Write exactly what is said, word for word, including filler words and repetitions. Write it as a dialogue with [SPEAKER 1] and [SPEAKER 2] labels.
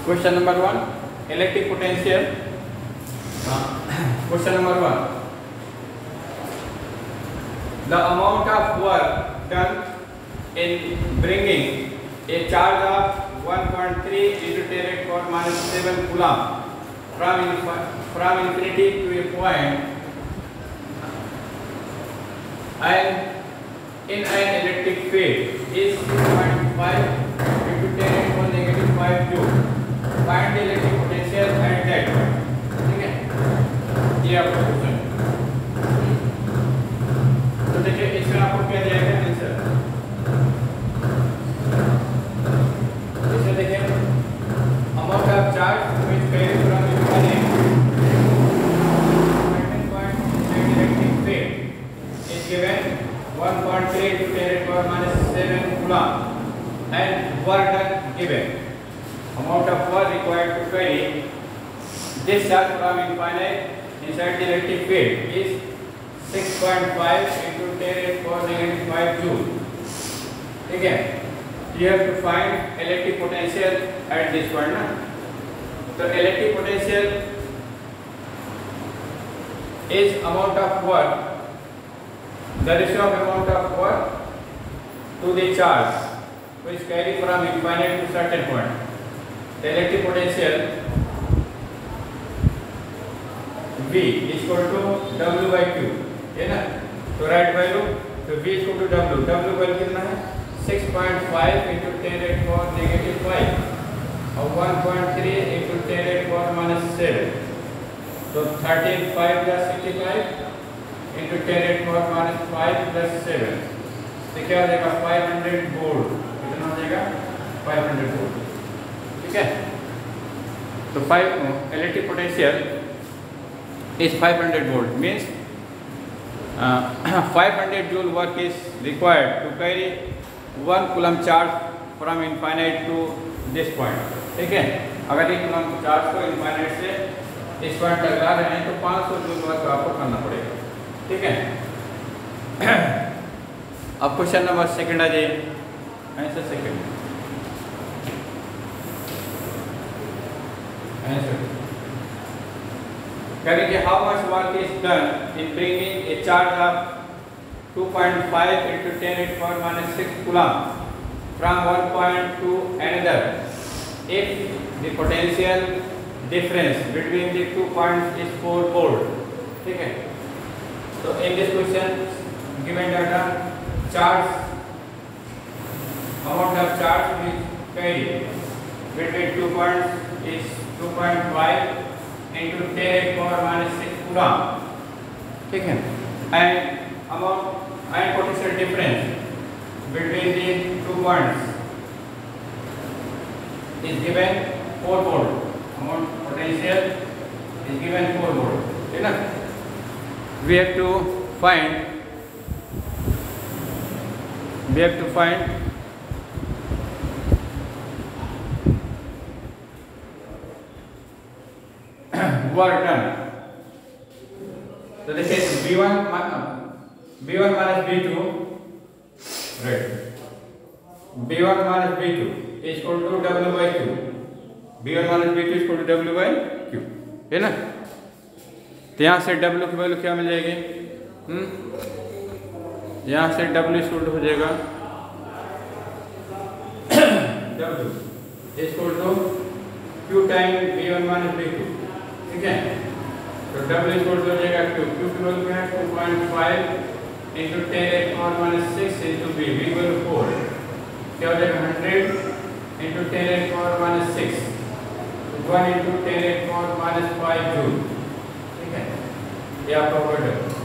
[SPEAKER 1] Question number one, electric potential. Uh, question number one, the amount of work done in bringing a charge of one point three into ten to the power minus seven coulomb from from infinity to a point and in an electric field is six point five into ten to the power negative five joule. Find the electric potential at that point. ठीक है, ये आपका question. तो देखिए इसमें आपको क्या दिया गया आंसर। इसमें देखिए amount of charge which carry from infinite point in electric field is given one point three to ten to the power minus seven coulomb and work done given. Amount of work required to carry this charge from infinite inside the electric field is six point five into ten to the power negative five joule. ठीक है, you have to find electric potential at this point ना. तो electric potential is amount of work, the ratio of amount of work to the charge which carry from infinite to certain point. The electric potential V is equal to W by Q, है ना. तो right value, तो V is equal to W, W value कितना है six point five into ten to the power negative five और one point three into ten to the power minus seven. तो thirteen five plus sixty-five into ten to the power minus five plus seven. तो क्या हो जाएगा five hundred volt. कितना हो जाएगा five hundred volt. ठीक है, तो five electric potential is five hundred volt, means uh, five hundred joule work is required to carry one coulomb charge from infinite to this point. ठीक है, अगर एक coulomb charge को infinite से इस पॉइंट तक ला रहे हैं तो पाँच सौ joule वर्क आपको करना पड़ेगा. ठीक है, अब क्वेश्चन नंबर सेकंड आ जाइए. आंसर सेकंड करेंगे. How much work is done in bringing a charge of two point five into ten to the power minus six coulomb from one point to another if the potential difference between the two points is four volt. ठीक है, तो in this question given data charge amount of charge which carry between two points is two point five into ten to the power minus six coulomb. ठीक है, and amount and potential difference between the two points is given four volt. Amount potential is given four volt. ठीक है, we have to find we have to find work done. तो देखिए B one B one minus B two, right? B one minus B two is equal to W by Q. B one minus B two is equal to W by Q, है ना. तो यहाँ से W की value क्या मिल जाएगी? हम्म यहाँ से W इक्वल टू हो जाएगा W equal to Q time B one minus B two. ठीक है, तो W इक्वल टू हो जाएगा Q. Q की वैल्यू है two point five into ten to the power minus six into B. B value four. क्या हो जाएगा one hundred into ten to the power minus six. one into ten to the power minus five joule. ठीक है, ये आपका word है.